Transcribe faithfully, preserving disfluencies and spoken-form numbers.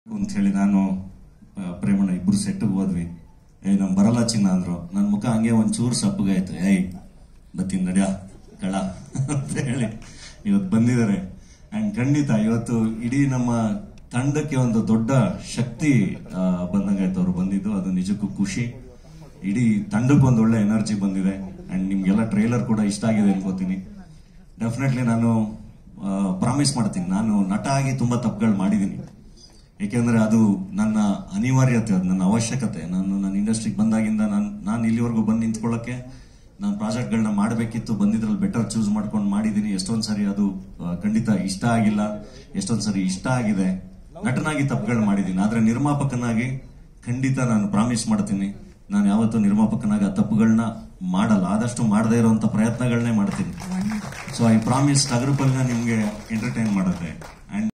ಅಂತ ಹೇಳಿ ನಾನು ಪ್ರೇಮಣ್ಣ ಇಬ್ರು ಸೆಟ್ಟಿಗೆ ಹೋದ್ವಿ. ಏಯ್ ನಮ್ ಬರಲ್ಲ ಚಿನ್ನ ಅಂದ್ರು. ನನ್ನ ಮುಖ ಹಂಗೆ ಒಂಚೂರು ಸಪ್ಪಗಾಯ್ತು. ಏಯ್ ಬತ್ತೀನಿ ನಡ್ಯ ಕಳ ಅಂತ ಹೇಳಿ ಇವತ್ತು ಬಂದಿದ್ದಾರೆ. ಅಂಡ್ ಖಂಡಿತ ಇವತ್ತು ಇಡೀ ನಮ್ಮ ತಂಡಕ್ಕೆ ಒಂದು ದೊಡ್ಡ ಶಕ್ತಿ ಬಂದಂಗಾಯ್ತು ಅವ್ರು ಬಂದಿದ್ದು. ಅದು ನಿಜಕ್ಕೂ ಖುಷಿ. ಇಡೀ ತಂಡಕ್ಕೆ ಒಂದು ಒಳ್ಳೆ ಎನರ್ಜಿ ಬಂದಿದೆ. ಅಂಡ್ ನಿಮ್ಗೆಲ್ಲ ಟ್ರೈಲರ್ ಕೂಡ ಇಷ್ಟ ಆಗಿದೆ ಅನ್ಕೋತೀನಿ. ಡೆಫಿನೆಟ್ಲಿ ನಾನು ಪ್ರಾಮಿಸ್ ಮಾಡ್ತೀನಿ, ನಾನು ನಟ ಆಗಿ ತುಂಬಾ ತಪ್ಪುಗಳು ಮಾಡಿದ್ದೀನಿ. ಏಕೆಂದ್ರೆ ಅದು ನನ್ನ ಅನಿವಾರ್ಯತೆ, ಅದು ನನ್ನ ಅವಶ್ಯಕತೆ. ನಾನು ನನ್ನ ಇಂಡಸ್ಟ್ರಿಗೆ ಬಂದಾಗಿಂದ ನಾನು ನಾನು ಇಲ್ಲಿವರೆಗೂ ಬಂದು ನಿಂತ್ಕೊಳ್ಳೋಕೆ ನಾನು ಪ್ರಾಜೆಕ್ಟ್ಗಳನ್ನ ಮಾಡಬೇಕಿತ್ತು. ಬಂದಿದ್ರಲ್ಲಿ ಬೆಟರ್ ಚೂಸ್ ಮಾಡ್ಕೊಂಡು ಮಾಡಿದ್ದೀನಿ. ಎಷ್ಟೊಂದ್ ಸರಿ ಅದು ಖಂಡಿತ ಇಷ್ಟ ಆಗಿಲ್ಲ, ಎಷ್ಟೊಂದ್ ಸರಿ ಇಷ್ಟ ಆಗಿದೆ. ನಟನಾಗಿ ತಪ್ಪುಗಳು ಮಾಡಿದ್ದೀನಿ. ಆದ್ರೆ ನಿರ್ಮಾಪಕನಾಗಿ ಖಂಡಿತ ನಾನು ಪ್ರಾಮಿಸ್ ಮಾಡ್ತೀನಿ, ನಾನು ಯಾವತ್ತೂ ನಿರ್ಮಾಪಕನಾಗಿ ಆ ತಪ್ಪುಗಳನ್ನ ಮಾಡಲ್ಲ. ಆದಷ್ಟು ಮಾಡದೇ ಇರುವಂತ ಪ್ರಯತ್ನಗಳನ್ನೇ ಮಾಡ್ತೀನಿ. ಸೊ ಐ ಪ್ರಾಮಿಸ್ ಟಗರುಪಲ್ನ ನಿಮ್ಗೆ ಎಂಟರ್ಟೈನ್ ಮಾಡುತ್ತೆ. ಅಂಡ್